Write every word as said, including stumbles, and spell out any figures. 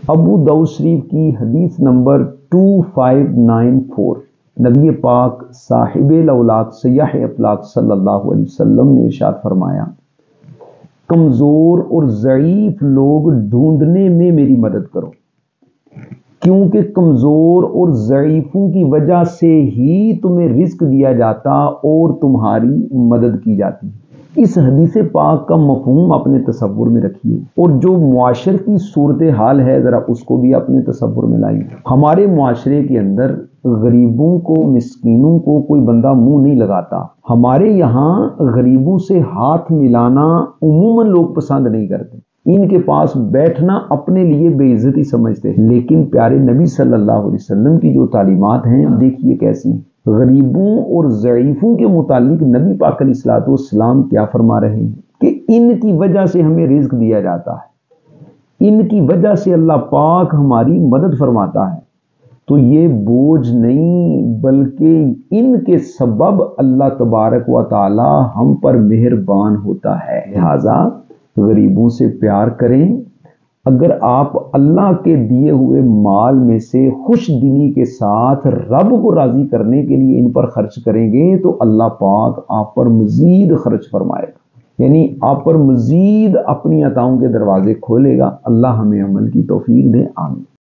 ابو داؤد شریف کی حدیث نمبر دو پانچ نو چار، نبی پاک صاحب الاولاق سیاح افلاق صلی اللہ علیہ وسلم نے ارشاد فرمایا، کمزور اور ضعیف لوگ ڈھونڈنے میں میری مدد کرو، کیونکہ کمزور اور ضعیفوں کی وجہ سے ہی تمہیں رزق دیا جاتا اور تمہاری مدد کی جاتی۔ اس حدیث پاک کا مفہوم اپنے تصور میں رکھیے، اور جو معاشرتی صورتحال ہے ذرا اس کو بھی اپنے تصور میں لائیے۔ ہمارے معاشرے کے اندر غریبوں کو، مسکینوں کو کوئی بندہ منہ نہیں لگاتا۔ ہمارے یہاں غریبوں سے ہاتھ ملانا عموماً لوگ پسند نہیں کرتے، ان کے پاس بیٹھنا اپنے لیے بے عزتی سمجھتے ہیں۔ لیکن پیارے نبی صلی اللہ علیہ وسلم کی جو تعلیمات ہیں دیکھیے کیسی، غریبوں اور ضعیفوں کے متعلق نبی پاک علیہ الصلوۃ والسلام کیا فرما رہے ہیں کہ ان کی وجہ سے ہمیں رزق دیا جاتا ہے، ان کی وجہ سے اللہ پاک ہماری مدد فرماتا ہے، تو یہ بوجھ نہیں بلکہ ان کے سبب اللہ تبارک و تعالی ہم پر مہربان ہوتا ہے۔ لہذا غریبوں سے پیار کریں۔ اگر آپ اللہ کے دیے ہوئے مال میں سے خوش دلی کے ساتھ رب کو راضی کرنے کے لیے ان پر خرچ کریں گے تو اللہ پاک آپ پر مزید خرچ فرمائے گا، یعنی آپ پر مزید اپنی عطاؤں کے دروازے کھولے گا۔ اللہ ہمیں عمل کی توفیق دے، آمین۔